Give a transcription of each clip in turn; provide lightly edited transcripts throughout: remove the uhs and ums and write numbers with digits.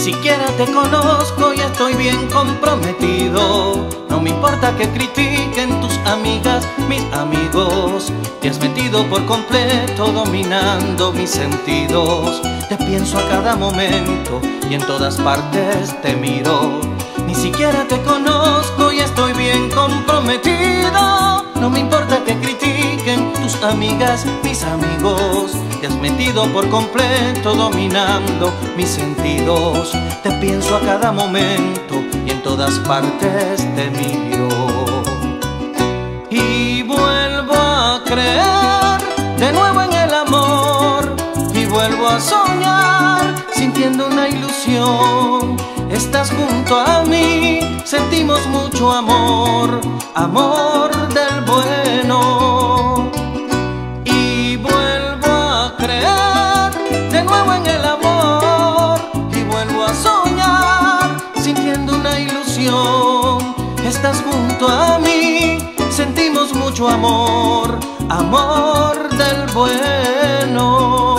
siquiera te conozco y estoy bien comprometido. No me importa que critiquen tus amigas, mis amigos. Te has metido por completo dominando mis sentidos. Te pienso a cada momento y en todas partes te miro. Ni siquiera te conozco y estoy bien comprometido. No me importa que critiquen tus amigas, mis amigos. Te has metido por completo dominando mis sentidos. Te pienso a cada momento y en todas partes te miro. Y vuelvo a creer de nuevo en el amor. Y vuelvo a soñar sintiendo una ilusión. Estás junto a mí, sentimos mucho amor, amor del bueno. Y vuelvo a creer de nuevo en el amor. Y vuelvo a soñar sintiendo una ilusión. Estás junto a mí, sentimos mucho amor, amor del bueno.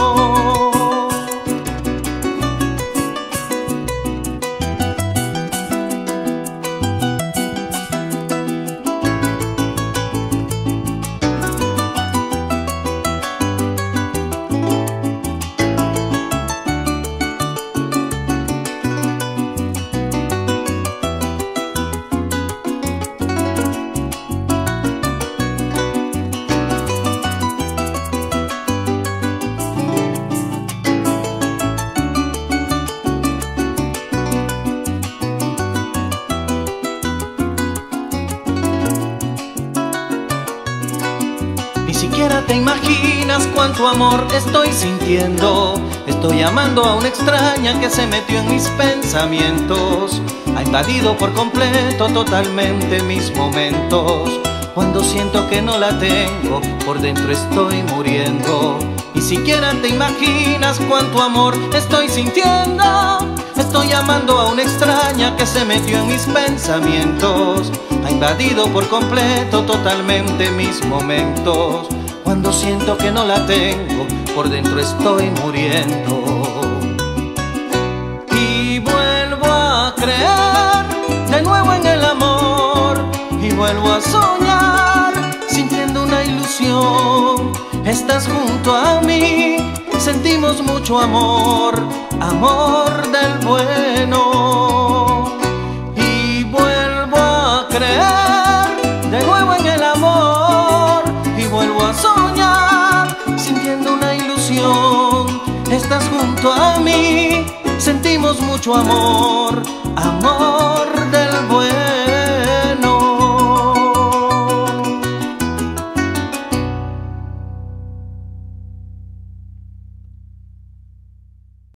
Ni siquiera te imaginas cuánto amor estoy sintiendo. Estoy amando a una extraña que se metió en mis pensamientos. Ha invadido por completo totalmente mis momentos. Cuando siento que no la tengo, por dentro estoy muriendo. Ni siquiera te imaginas cuánto amor estoy sintiendo. Estoy amando a una extraña que se metió en mis pensamientos. Ha invadido por completo totalmente mis momentos. Cuando siento que no la tengo, por dentro estoy muriendo. Y vuelvo a creer de nuevo en el amor. Y vuelvo a soñar sintiendo una ilusión. Estás junto a mí, sentimos mucho amor, amor del bueno. Y vuelvo a creer de nuevo en el amor. Y vuelvo a soñar sintiendo una ilusión. Estás junto a mí, sentimos mucho amor, amor